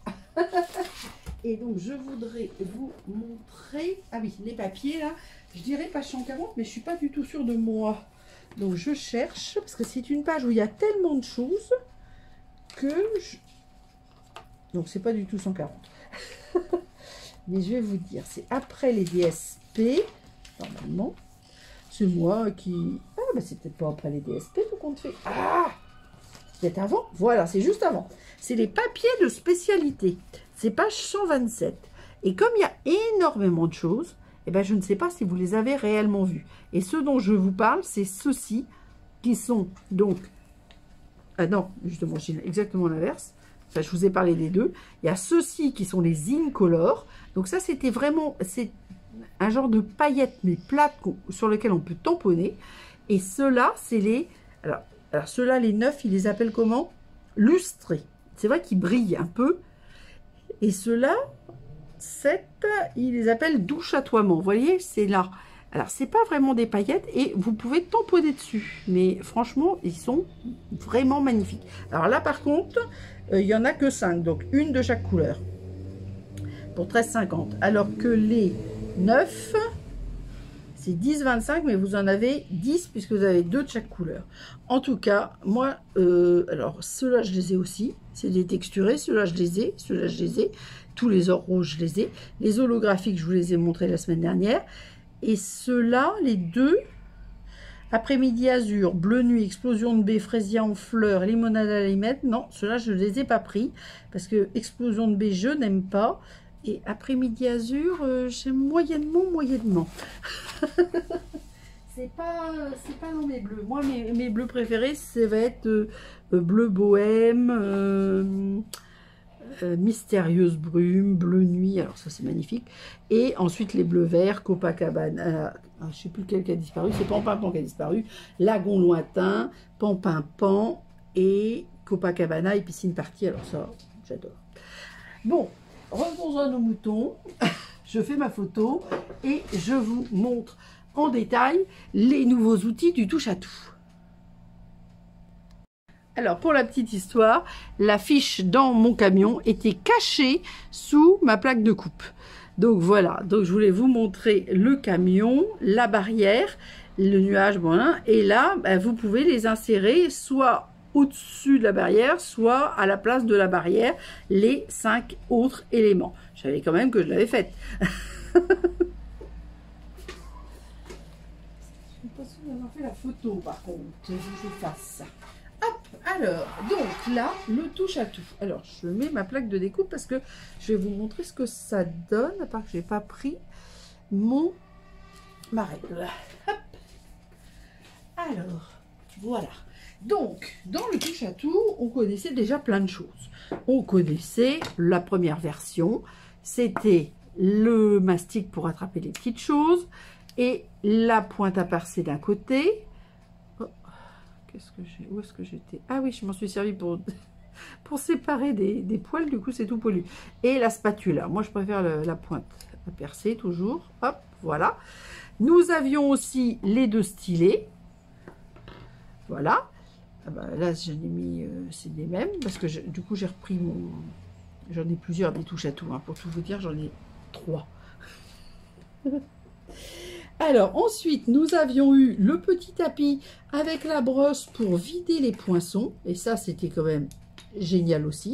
Speaker 2: Et donc je voudrais vous montrer, ah oui, les papiers là, je dirais page cent quarante, mais je suis pas du tout sûre de moi, donc je cherche, parce que c'est une page où il y a tellement de choses que je... donc c'est pas du tout cent quarante. Mais je vais vous dire, c'est après les D S P normalement, c'est moi qui, ah bah c'est peut-être pas après les D S P tout compte fait, ah peut-être avant, voilà, c'est juste avant. C'est les papiers de spécialité. C'est page cent vingt-sept. Et comme il y a énormément de choses, eh ben, je ne sais pas si vous les avez réellement vus. Et ce dont je vous parle, c'est ceux-ci, qui sont donc... Ah non, justement, j'ai exactement l'inverse. Enfin, je vous ai parlé des deux. Il y a ceux-ci qui sont les Incolor. Donc ça, c'était vraiment... C'est un genre de paillettes, mais plates, sur lesquelles on peut tamponner. Et ceux-là, c'est les... Alors, alors ceux-là, les neufs, ils les appellent comment? Lustrés. C'est vrai qu'ils brillent un peu. Et ceux-là, sept, ils les appellent doux chatoiement. Vous voyez, c'est là. Alors, c'est pas vraiment des paillettes et vous pouvez tamponner dessus. Mais franchement, ils sont vraiment magnifiques. Alors là, par contre, euh, il n'y en a que cinq. Donc, une de chaque couleur. Pour treize cinquante. Alors que les neufs, c'est dix vingt-cinq, mais vous en avez dix puisque vous avez deux de chaque couleur. En tout cas, moi, euh, alors ceux-là, je les ai aussi. C'est des texturés. Ceux-là, je les ai. Ceux-là, je les ai. Tous les or rouges, je les ai. Les holographiques, je vous les ai montrés la semaine dernière. Et ceux-là, les deux, après-midi azur, bleu nuit, explosion de baie, fraisier en fleurs, limonade à la limette. Non, ceux-là, je ne les ai pas pris parce que explosion de baie, je n'aime pas. Et après-midi azur, euh, j'aime moyennement, moyennement. c'est pas, c'est pas dans mes bleus. Moi, mes, mes bleus préférés, ça va être euh, bleu bohème, euh, euh, mystérieuse brume, bleu nuit. Alors ça, c'est magnifique. Et ensuite, les bleus verts, Copacabana. Euh, je ne sais plus lequel qui a disparu. C'est Pan-Pin-Pan qui a disparu. Lagon Lointain, Pan-Pin-Pan et Copacabana et Piscine Party. Alors ça, j'adore. Bon. Revenons à nos moutons, je fais ma photo et je vous montre en détail les nouveaux outils du touche à tout. Alors pour la petite histoire, la fiche dans mon camion était cachée sous ma plaque de coupe. Donc voilà, donc je voulais vous montrer le camion, la barrière, le nuage, voilà, et là ben, vous pouvez les insérer soit au-dessus de la barrière, soit à la place de la barrière, les cinq autres éléments. Je savais quand même que je l'avais faite. Je ne suis pas sûre d'avoir fait la photo, par contre. Je fasse ça. Hop, alors, donc là, le touche à tout. Alors, je mets ma plaque de découpe parce que je vais vous montrer ce que ça donne, à part que je n'ai pas pris mon ma règle. Hop. Alors, voilà. Donc, dans le touche à tout, on connaissait déjà plein de choses. On connaissait la première version, c'était le mastic pour attraper les petites choses et la pointe à parser d'un côté. Oh, qu'est-ce que j'ai? Où est-ce que j'étais? Ah oui, je m'en suis servi pour pour séparer des, des poils, du coup c'est tout poilu. Et la spatule, alors moi je préfère le, la pointe à percer toujours, hop, voilà. Nous avions aussi les deux stylets, voilà. Ah bah, là j'en ai mis, euh, c'est des mêmes, parce que je, du coup j'ai repris mon, j'en ai plusieurs, des touches à tout, hein, pour tout vous dire, j'en ai trois. Alors ensuite nous avions eu le petit tapis avec la brosse pour vider les poinçons, et ça c'était quand même génial aussi.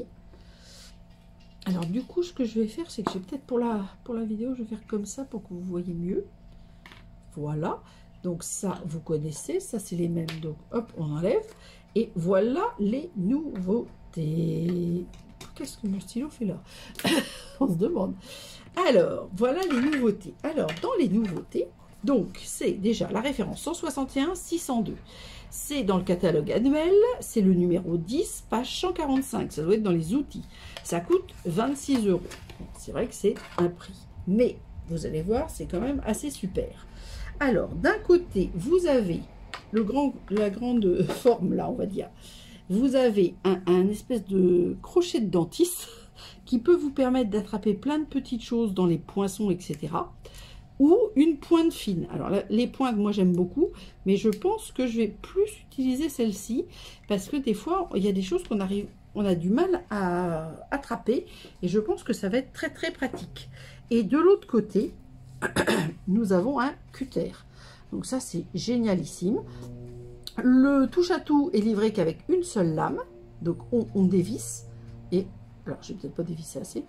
Speaker 2: Alors du coup ce que je vais faire, c'est que j'ai peut-être pour la pour la vidéo, je vais faire comme ça pour que vous voyez mieux. Voilà, donc ça vous connaissez, ça c'est les mêmes, donc hop on enlève, et voilà les nouveautés. Qu'est-ce que mon stylo fait là? On se demande. Alors voilà les nouveautés. Alors dans les nouveautés, donc c'est déjà la référence cent soixante et un six cent deux, c'est dans le catalogue annuel, c'est le numéro dix, page cent quarante-cinq, ça doit être dans les outils, ça coûte vingt-six euros. C'est vrai que c'est un prix, mais vous allez voir, c'est quand même assez super. Alors d'un côté vous avez le grand, la grande forme là on va dire, vous avez un, un espèce de crochet de dentiste qui peut vous permettre d'attraper plein de petites choses dans les poinçons, et cetera. Ou une pointe fine. Alors là, les pointes, moi j'aime beaucoup, mais je pense que je vais plus utiliser celle-ci parce que des fois, il y a des choses qu'on arrive, on a du mal à attraper, et je pense que ça va être très très pratique. Et de l'autre côté, nous avons un cutter. Donc ça, c'est génialissime. Le touche-à-tout est livré qu'avec une seule lame, donc on, on dévisse, et alors je vais peut-être pas dévisser assez,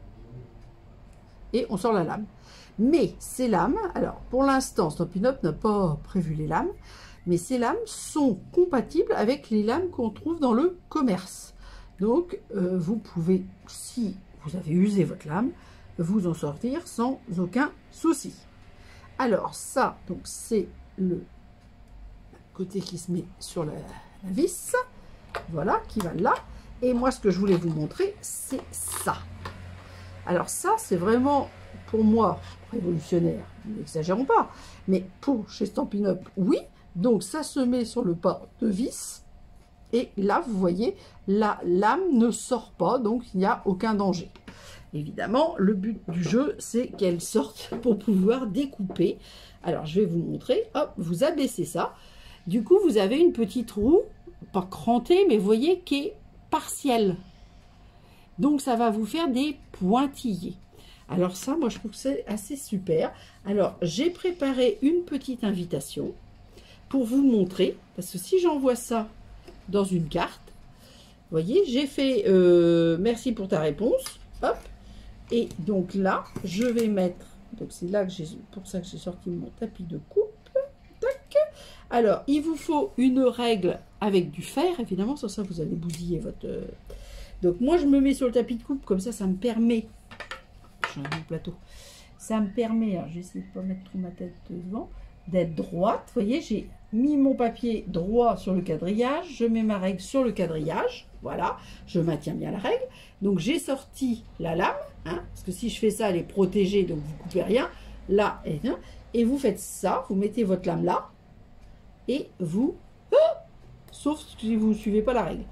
Speaker 2: et on sort la lame. Mais ces lames, alors pour l'instant Stampin' Up n'a pas prévu les lames, mais ces lames sont compatibles avec les lames qu'on trouve dans le commerce. Donc euh, vous pouvez, si vous avez usé votre lame, vous en sortir sans aucun souci. Alors ça, donc c'est le côté qui se met sur la, la vis, voilà, qui va là. Et moi ce que je voulais vous montrer, c'est ça. Alors ça, c'est vraiment pour moi révolutionnaire, n'exagérons pas, mais pour chez Stampin' Up, oui. Donc ça se met sur le pas de vis, et là vous voyez, la lame ne sort pas, donc il n'y a aucun danger. Évidemment, le but du jeu, c'est qu'elle sorte pour pouvoir découper. Alors je vais vous montrer, hop, vous abaissez ça, du coup vous avez une petite roue, pas crantée, mais vous voyez, qui est partielle. Donc ça va vous faire des pointillés. Alors ça, moi je trouve que c'est assez super. Alors j'ai préparé une petite invitation pour vous montrer, parce que si j'envoie ça dans une carte, vous voyez, j'ai fait euh, merci pour ta réponse, hop, et donc là je vais mettre, donc c'est là que j'ai, pour ça que j'ai sorti mon tapis de coupe, tac. Alors il vous faut une règle avec du fer, évidemment, sans ça vous allez bousiller votre... Euh, donc moi je me mets sur le tapis de coupe, comme ça, ça me permet, j'ai un plateau, ça me permet, alors je vais essayer de ne pas mettre trop ma tête devant, d'être droite. Vous voyez, j'ai mis mon papier droit sur le quadrillage, je mets ma règle sur le quadrillage, voilà, je maintiens bien la règle. Donc j'ai sorti la lame, hein, parce que si je fais ça, elle est protégée, donc vous ne coupez rien, là, et, et vous faites ça, vous mettez votre lame là, et vous, oh, sauf si vous ne suivez pas la règle.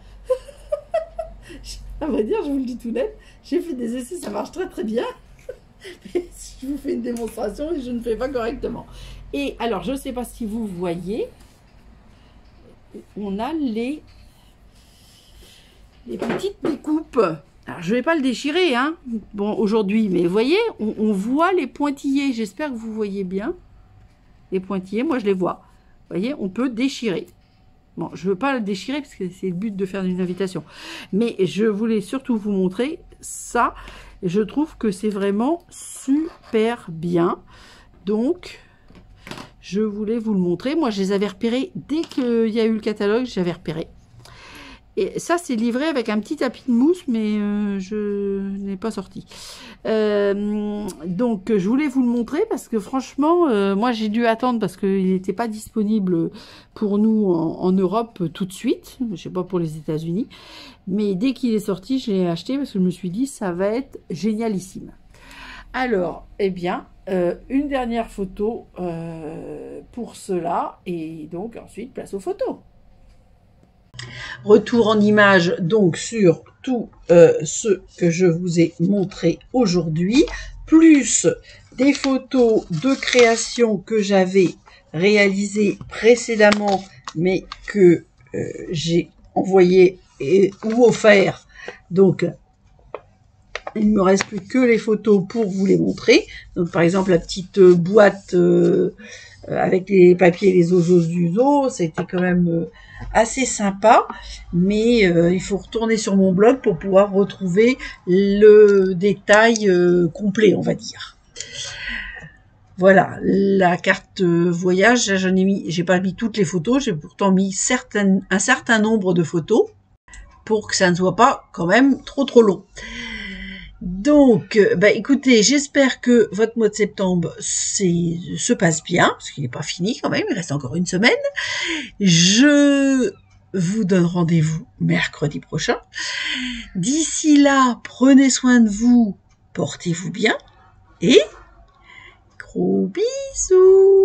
Speaker 2: À vrai dire, je vous le dis tout net, j'ai fait des essais, ça marche très très bien. Mais je vous fais une démonstration et je ne fais pas correctement. Et alors, je ne sais pas si vous voyez, on a les, les petites découpes. Alors, je ne vais pas le déchirer, hein, bon, aujourd'hui, mais vous voyez, on, on voit les pointillés. J'espère que vous voyez bien les pointillés. Moi, je les vois. Vous voyez, on peut déchirer. Bon, je ne veux pas le déchirer parce que c'est le but de faire une invitation. Mais je voulais surtout vous montrer ça. Je trouve que c'est vraiment super bien. Donc, je voulais vous le montrer. Moi, je les avais repérés dès qu'il y a eu le catalogue. J'avais repéré. Et ça, c'est livré avec un petit tapis de mousse, mais euh, je n'ai pas sorti. Euh, donc, je voulais vous le montrer parce que franchement, euh, moi, j'ai dû attendre parce qu'il n'était pas disponible pour nous en, en Europe tout de suite. Je ne sais pas pour les États-Unis. Mais dès qu'il est sorti, je l'ai acheté parce que je me suis dit, ça va être génialissime. Alors, eh bien, euh, une dernière photo euh, pour cela. Et donc, ensuite, place aux photos.
Speaker 1: Retour en image donc sur tout euh, ce que je vous ai montré aujourd'hui, plus des photos de création que j'avais réalisées précédemment, mais que euh, j'ai envoyé et, ou offert. Donc, il ne me reste plus que les photos pour vous les montrer. Donc, par exemple, la petite boîte euh, avec les papiers et les osos du zoo, c'était quand même euh, assez sympa. Mais euh, il faut retourner sur mon blog pour pouvoir retrouver le détail euh, complet, on va dire. Voilà, la carte voyage, je n'ai mis, j'ai pas mis toutes les photos, j'ai pourtant mis certaines, un certain nombre de photos pour que ça ne soit pas quand même trop trop long. Donc, bah écoutez, j'espère que votre mois de septembre se passe bien, parce qu'il n'est pas fini quand même, il reste encore une semaine. Je vous donne rendez-vous mercredi prochain. D'ici là, prenez soin de vous, portez-vous bien et gros bisous.